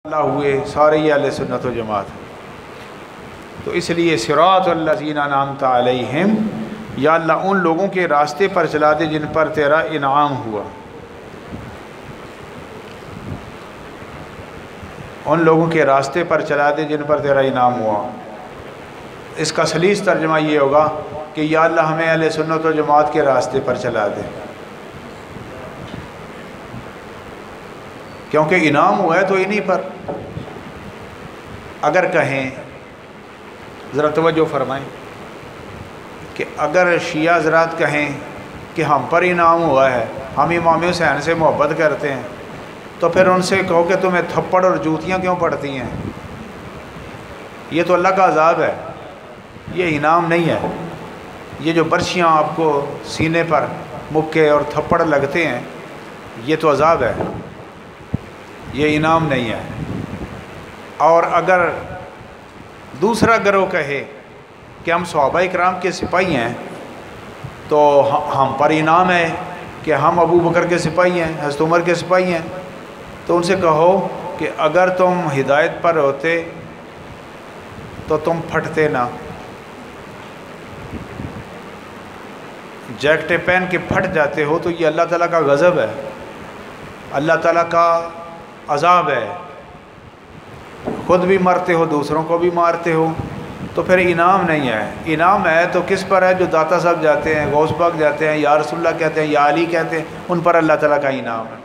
اللہ ہوئے سارے ہی اہل سنت و جماعت. تو اس لیے صراط الذین انعمت علیہم، یا اللہ ان لوگوں کے راستے پر چلا دے جن پر تیرا انعام ہوا. ان لوگوں کے راستے پر چلا دے جن پر تیرا انعام ہوا. اس کا سلیس ترجمہ یہ ہوگا کہ یا اللہ ہمیں اہل سنت و جماعت کے راستے پر چلا دے، کیونکہ انعام ہوا ہے تو انہی پر. اگر کہیں، ذرا توجہ فرمائیں، کہ اگر شیعہ حضرات کہیں کہ ہم پر انعام ہوا ہے، ہم امام حسین سے محبت کرتے ہیں، تو پھر ان سے کہو کہ تمہیں تھپڑ اور جوتیاں کیوں پڑتی ہیں؟ یہ تو اللہ کا عذاب ہے، یہ انعام نہیں ہے. یہ جو برچیاں آپ کو سینے پر مکے اور تھپڑ لگتے ہیں، یہ تو عذاب ہے، یہ انعام نہیں ہے. اور اگر دوسرا گروہ کہے کہ ہم صحابہ کرام کے سپاہی ہیں تو ہم پر انعام ہے کہ ہم ابو بکر کے سپاہی ہیں، حضرت عمر کے سپاہی ہیں، تو ان سے کہو کہ اگر تم ہدایت پر ہوتے تو تم پھٹتے نہ. جیکٹیں پہن کے پھٹ جاتے ہو تو یہ اللہ تعالیٰ کا غضب ہے، اللہ تعالیٰ کا عذاب ہے. خود بھی مرتے ہو، دوسروں کو بھی مارتے ہو، تو پھر انعام نہیں ہے. انعام ہے تو کس پر ہے؟ جو داتا صاحب جاتے ہیں، غوث پاک جاتے ہیں، یا رسول اللہ کہتے ہیں، یا علی کہتے ہیں، ان پر اللہ تعالیٰ کا انعام ہے.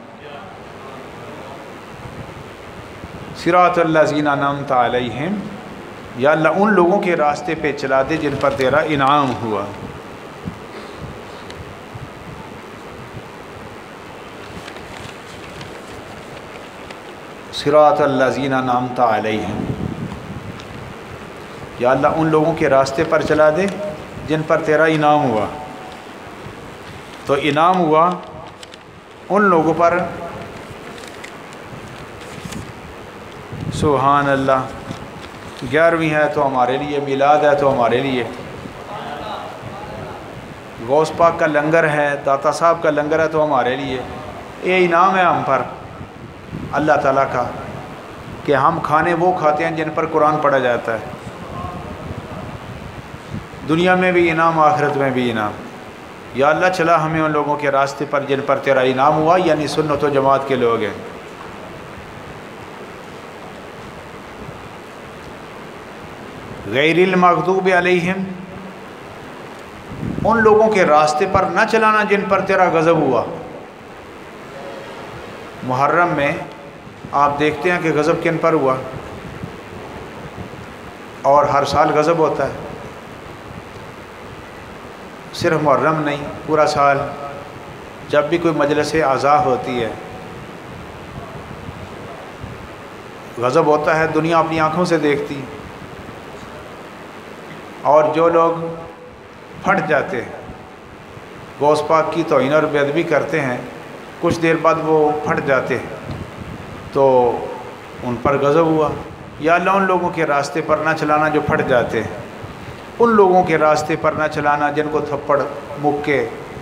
صراط الذین انعمت علیہم، یا اللہ ان لوگوں کے راستے پہ چلا دے جن پر تیرا انعام ہوا. صراط الذین انعمت علیہم، یا اللہ ان لوگوں کے راستے پر چلا دے جن پر تیرا انعام ہوا. تو انعام ہوا ان لوگوں پر، سبحان اللہ. 11ویں ہے تو ہمارے لیے، میلاد ہے تو ہمارے لیے، غوث پاک کا لنگر ہے، داتا صاحب کا لنگر ہے تو ہمارے لیے. یہ انعام ہے ہم پر اللہ تعالیٰ کا کہ ہم کھانے وہ کھاتے ہیں جن پر قرآن پڑھا جاتا ہے. دنیا میں بھی انعام، آخرت میں بھی انعام. یا اللہ چلا ہمیں ان لوگوں کے راستے پر جن پر تیرا انعام ہوا، یعنی سنت و جماعت کے لوگ ہیں. غیر المغضوب علیہم، ان لوگوں کے راستے پر نہ چلانا جن پر تیرا غضب ہوا. محرم میں آپ دیکھتے ہیں کہ غضب کن پر ہوا، اور ہر سال غضب ہوتا ہے، صرف محرم نہیں، پورا سال. جب بھی کوئی مجلس اعزاء ہوتی ہے غضب ہوتا ہے، دنیا اپنی آنکھوں سے دیکھتی. اور جو لوگ پھٹ جاتے ہیں، غوث پاک کی توہین اور بے ادبی کرتے ہیں، کچھ دیر بعد وہ پھٹ جاتے ہیں، تو ان پر غضب ہوا. یا اللہ ان لوگوں کے راستے پر نہ چلانا جو پھٹ جاتے ہیں، ان لوگوں کے راستے پر نہ چلانا جن کو تھپڑ، مکے،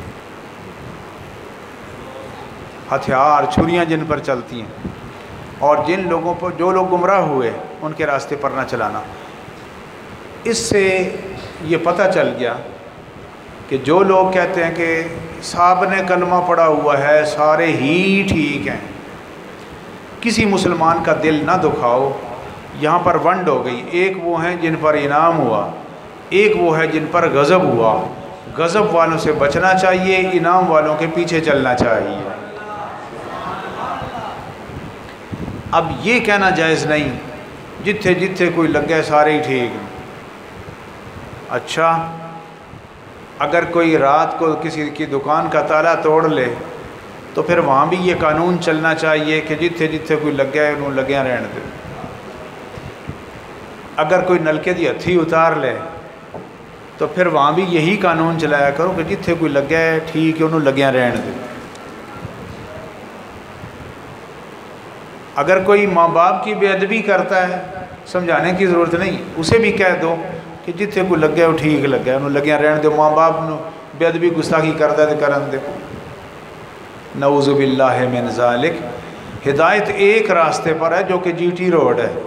ہتھیار، چھریاں جن پر چلتی ہیں، اور جن لوگوں پر جو لوگ گمراہ ہوئے ان کے راستے پر نہ چلانا. اس سے یہ پتہ چل گیا کہ جو لوگ کہتے ہیں کہ صاحب نے کلمہ پڑھا ہوا ہے سارے ہی ٹھیک ہیں، کسی مسلمان کا دل نہ دکھاؤ، یہاں پر ونڈ ہو گئی. ایک وہ ہیں جن پر انعام ہوا، ایک وہ ہے جن پر غضب ہوا. غضب والوں سے بچنا چاہیے، انعام والوں کے پیچھے چلنا چاہیے. اب یہ کہنا جائز نہیں جتھے جتھے کوئی لگے سارے ہی ٹھیک ہیں. اچھا، اگر کوئی رات کو کسی کی دکان کا تالا توڑ لے تو پھر وہاں بھی یہ قانون چلنا چاہیے کہ جتھے جتھے کوئی لگیا ہے انہوں لگیاں رہن دے. اگر کوئی نلکے دی ہتھی اتار لے تو پھر وہاں بھی یہی قانون چلایا کرو کہ جتھے کوئی لگیا ہے ٹھیک ہے انہوں لگیاں رہن دے. اگر کوئی ماں باپ کی بے ادبی کرتا ہے، سمجھانے کی ضرورت نہیں، اسے بھی کہہ دو کہ جتھے کوئی لگیا وہ ٹھیک لگیا انہوں لگیاں رہن دو. ماں باپ نو بے ادبی گستاخی کرتا ہے تو کرن دے. نعوذ باللہ من ذالک. ہدایت ایک راستے پر ہے جو کہ جی ٹی روڈ ہے،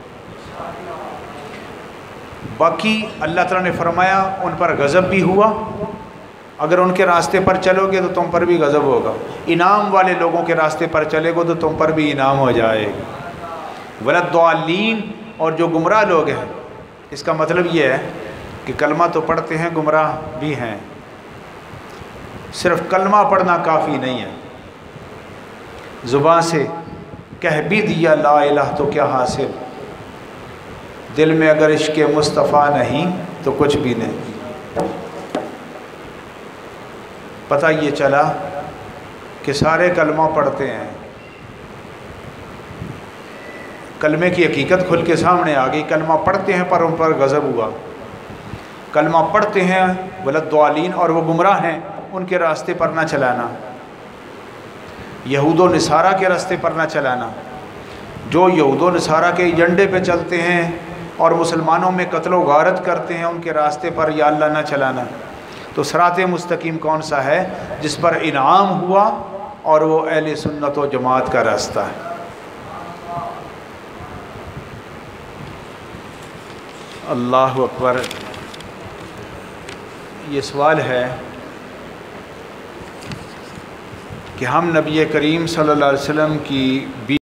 باقی اللہ تعالیٰ نے فرمایا ان پر غضب بھی ہوا، اگر ان کے راستے پر چلو گے تو تم پر بھی غضب ہوگا، انعام والے لوگوں کے راستے پر چلے گو تو تم پر بھی انعام ہو جائے گا، ولضالین، اور جو گمراہ لوگ ہیں، اس کا مطلب یہ ہے کہ کلمہ تو پڑھتے ہیں، گمراہ بھی ہیں، صرف کلمہ پڑھنا کافی نہیں ہے، زبان سے کہہ بھی دیا لا الہ تو کیا حاصل، دل میں اگر عشق مصطفیٰ نہیں تو کچھ بھی نہیں۔ پتہ یہ چلا کہ سارے کلمہ پڑھتے ہیں، کلمے کی حقیقت کھل کے سامنے آ گئی، کلمہ پڑھتے ہیں پر ان پر غضب ہوا، کلمہ پڑھتے ہیں ولضالین، اور وہ گمراہ ہیں، ان کے راستے پر نہ چلانا، یہود و نصارہ کے راستے پر نہ چلانا، جو یہود و نصارہ کے ایجنڈے پہ چلتے ہیں اور مسلمانوں میں قتل و غارت کرتے ہیں، ان کے راستے پر یا اللہ نہ چلانا۔ تو صراط مستقیم کون سا ہے؟ جس پر انعام ہوا، اور وہ اہل سنت و جماعت کا راستہ ہے۔ اللہ اکبر۔ یہ سوال ہے کہ ہم نبی کریم صلی اللہ علیہ وسلم کی